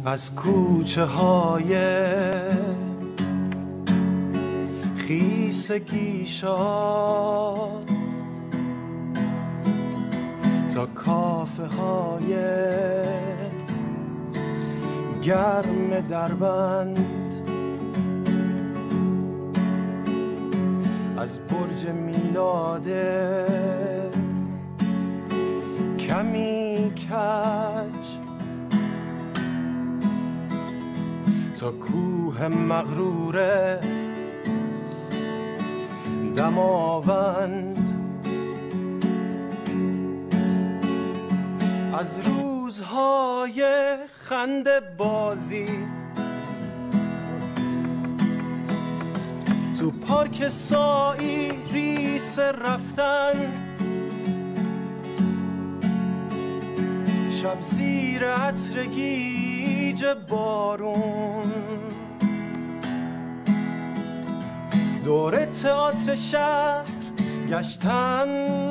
از کوچه های خیسگیشا تا کافه های گرم دربند، از برج میلاد کمی کج تا کوه مغرور دماوند، از روزهای خنده بازی تو پارک سایی ریس رفتن، شب زیر عطر گیج بارون، دور تئاتر شهر گشتن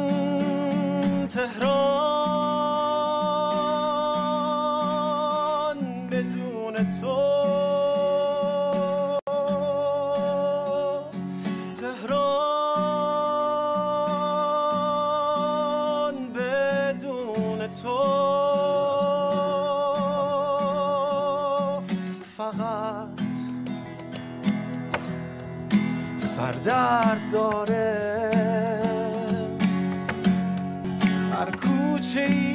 تهران بدون تو، تهران بدون تو، فقط سردرد داره هر کوچه‌ای